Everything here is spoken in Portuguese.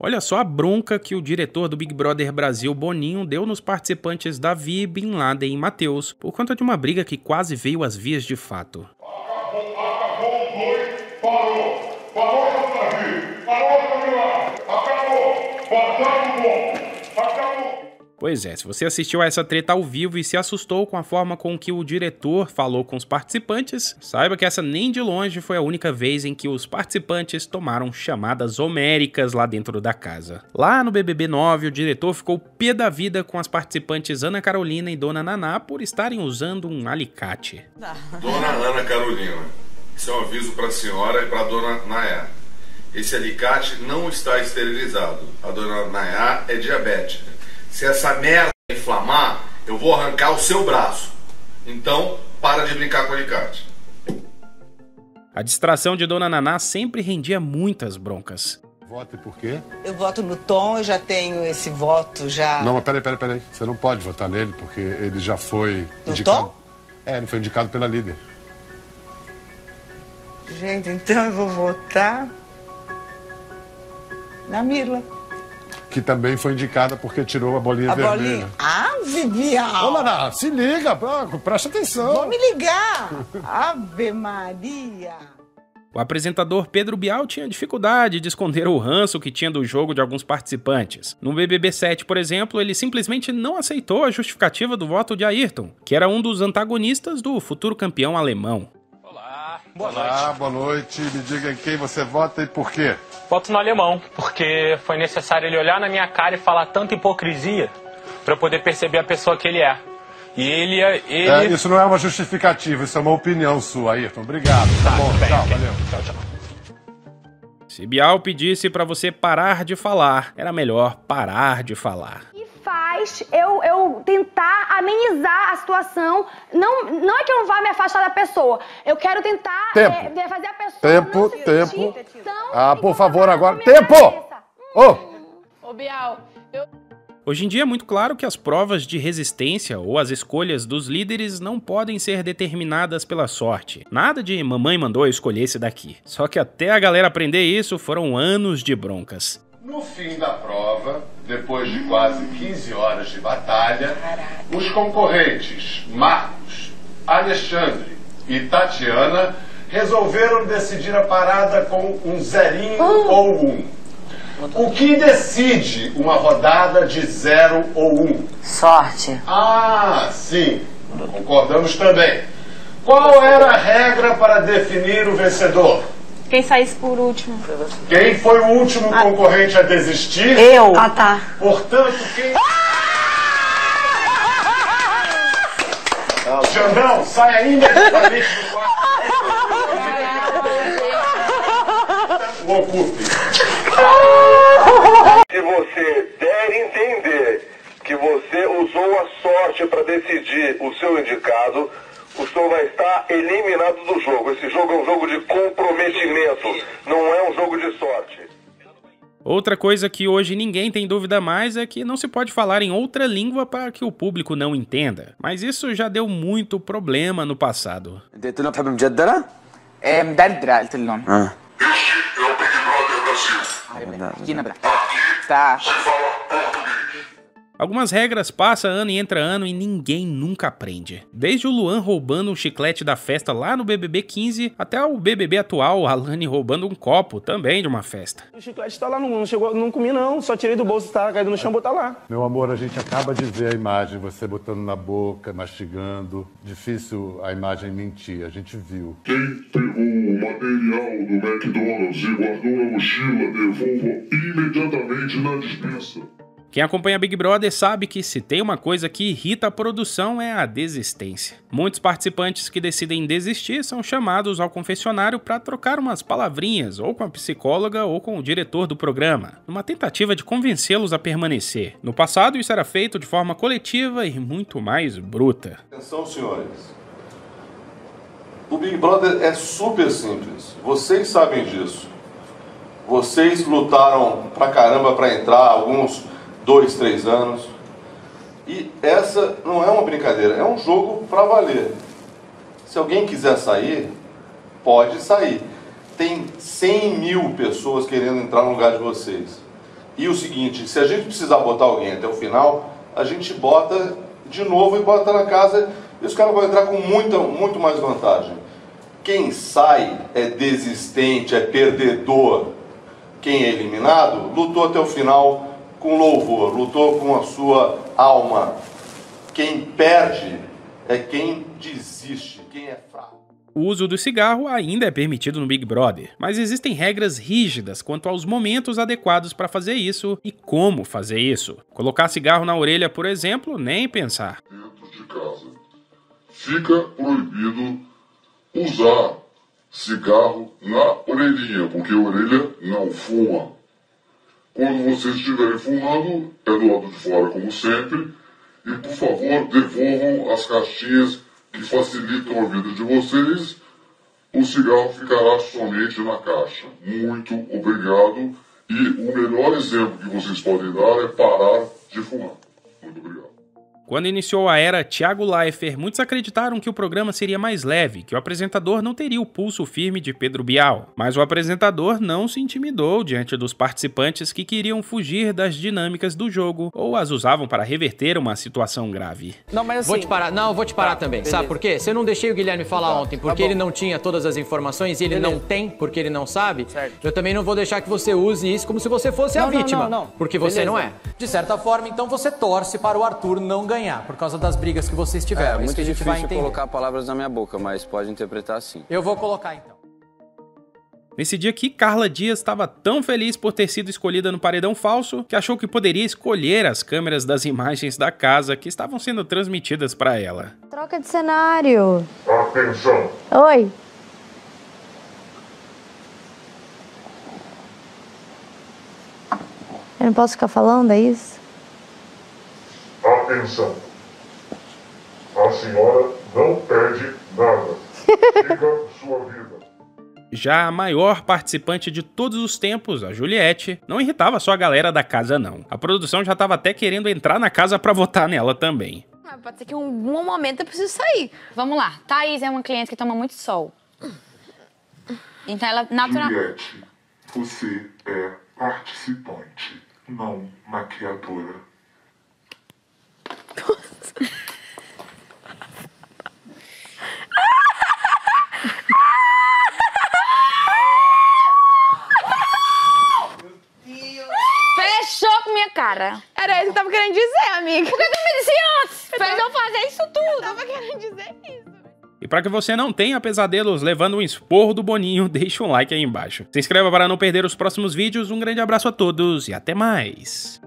Olha só a bronca que o diretor do Big Brother Brasil, Boninho, deu nos participantes Davi, Bin Laden e Matheus, por conta de uma briga que quase veio às vias de fato. Acabou o dois, parou Davi, acabou, acabou. Pois é, se você assistiu a essa treta ao vivo e se assustou com a forma com que o diretor falou com os participantes, saiba que essa nem de longe foi a única vez em que os participantes tomaram chamadas homéricas lá dentro da casa. Lá no BBB 9, o diretor ficou pé da vida com as participantes Ana Carolina e Dona Naná por estarem usando um alicate. Dona Ana Carolina, isso é um aviso para a senhora e para a Dona Nayá. Esse alicate não está esterilizado. A Dona Nayá é diabética. Se essa merda inflamar, eu vou arrancar o seu braço. Então, para de brincar com o alicate. A distração de Dona Naná sempre rendia muitas broncas. Voto por quê? Eu voto no Tom, eu já tenho esse voto já... Não, mas peraí. Você não pode votar nele, porque ele já foi indicado. Tom? Ele foi indicado pela líder. Gente, então eu vou votar na Mirla. Que também foi indicada porque tirou a bolinha vermelha. Bolinha? Ah, Vivian! Ô, Naná, se liga, presta atenção. Vou me ligar! Ave Maria! O apresentador Pedro Bial tinha dificuldade de esconder o ranço que tinha do jogo de alguns participantes. No BBB 7, por exemplo, ele simplesmente não aceitou a justificativa do voto de Ayrton, que era um dos antagonistas do futuro campeão alemão. Boa noite. Me diga em quem você vota e por quê. Voto no alemão, porque foi necessário ele olhar na minha cara e falar tanta hipocrisia para eu poder perceber a pessoa que ele é. E ele... Isso não é uma justificativa, isso é uma opinião sua, Ayrton. Obrigado. Tá bom, tudo bem, tchau, ok. valeu. Tchau. Se Bial pedisse pra você parar de falar, era melhor parar de falar. Faz eu tentar amenizar a situação. Não é que eu não vá me afastar da pessoa. Eu quero tentar fazer a pessoa Tempo. Então, Por favor, agora. Tempo! Ô, Bial, Hoje em dia é muito claro que as provas de resistência ou as escolhas dos líderes não podem ser determinadas pela sorte. Nada de mamãe mandou eu escolher esse daqui. Só que até a galera aprender isso foram anos de broncas. No fim da prova, depois de quase 15 horas de batalha, os concorrentes Marcos, Alexandre e Tatiana resolveram decidir a parada com um zerinho ou um. O que decide uma rodada de 0 ou 1? Sorte. Ah, sim. Concordamos também. Qual era a regra para definir o vencedor? Quem saísse por último. Quem foi o último concorrente a desistir? Eu. Ah, tá. Portanto, quem... Xandão, sai aí imediatamente do quarto. O ocupe. Se você der entender que você usou a sorte para decidir o seu indicado, o senhor vai estar eliminado do jogo. Esse jogo é um jogo de comprometimento, não é um jogo de sorte. Outra coisa que hoje ninguém tem dúvida mais é que não se pode falar em outra língua para que o público não entenda. Mas isso já deu muito problema no passado. قلت له بتحب مجدرة؟ ايه مدردرة قلت لهم Este é o Big Brother Brasil. حكينا tá. Se fala português. Algumas regras passam ano e entra ano e ninguém nunca aprende. Desde o Luan roubando um chiclete da festa lá no BBB 15, até o BBB atual, a Alane roubando um copo, também de uma festa. O chiclete tá lá, não comi não, só tirei do bolso, tá caído no chão, botar lá. Meu amor, a gente acaba de ver a imagem, você botando na boca, mastigando. Difícil a imagem mentir, a gente viu. Quem pegou o material do McDonald's e guardou na mochila, devolva imediatamente na dispensa. Quem acompanha Big Brother sabe que se tem uma coisa que irrita a produção é a desistência. Muitos participantes que decidem desistir são chamados ao confessionário para trocar umas palavrinhas ou com a psicóloga ou com o diretor do programa, numa tentativa de convencê-los a permanecer. No passado isso era feito de forma coletiva e muito mais bruta. Atenção, senhores. O Big Brother é super simples. Vocês sabem disso. Vocês lutaram pra caramba pra entrar, alguns 2, 3 anos. E essa não é uma brincadeira, é um jogo pra valer. Se alguém quiser sair, pode sair. Tem 100 mil pessoas querendo entrar no lugar de vocês. E o seguinte, se a gente precisar botar alguém até o final, a gente bota de novo e bota na casa e os caras vão entrar com muito mais vantagem. Quem sai é desistente, é perdedor. Quem é eliminado lutou até o final com louvor, lutou com a sua alma. Quem perde é quem desiste, quem é fraco. O uso do cigarro ainda é permitido no Big Brother, mas existem regras rígidas quanto aos momentos adequados para fazer isso e como fazer isso. Colocar cigarro na orelha, por exemplo, nem pensar. Dentro de casa, fica proibido usar cigarro na orelhinha, porque a orelha não fuma. Quando vocês estiverem fumando, é do lado de fora, como sempre, e por favor, devolvam as caixinhas que facilitam a vida de vocês. O cigarro ficará somente na caixa. Muito obrigado. E o melhor exemplo que vocês podem dar é parar de fumar. Muito obrigado. Quando iniciou a era Thiago Leifert, muitos acreditaram que o programa seria mais leve, que o apresentador não teria o pulso firme de Pedro Bial. Mas o apresentador não se intimidou diante dos participantes que queriam fugir das dinâmicas do jogo ou as usavam para reverter uma situação grave. Não, mas assim... Vou te parar também. Beleza. Sabe por quê? Eu não deixei o Guilherme falar ontem porque ele não tinha todas as informações e ele não tem porque ele não sabe. Certo. Eu também não vou deixar que você use isso como se você fosse a vítima. Não. Porque você não é. De certa forma, então você torce para o Arthur não ganhar, por causa das brigas que vocês tiveram. É muito difícil colocar palavras na minha boca, mas pode interpretar assim. Eu vou colocar então. Nesse dia aqui, Carla Dias estava tão feliz por ter sido escolhida no paredão falso que achou que poderia escolher as câmeras das imagens da casa que estavam sendo transmitidas para ela. Troca de cenário. Atenção. Oi. Eu não posso ficar falando, é isso? Atenção. A senhora não perde nada. Siga sua vida. Já a maior participante de todos os tempos, a Juliette, não irritava só a galera da casa não. A produção já estava até querendo entrar na casa para votar nela também. Pode ser que em algum momento eu preciso sair. Vamos lá. Thaís é uma cliente que toma muito sol. Então ela natural... Juliette, você é participante, não maquiadora. Fechou com minha cara. Era isso que eu tava querendo dizer, amiga. Por que tu me disse antes? Fez eu fazer isso tudo. Eu tava querendo dizer isso. E para que você não tenha pesadelos levando um esporro do Boninho, deixa um like aí embaixo. Se inscreva para não perder os próximos vídeos, um grande abraço a todos e até mais!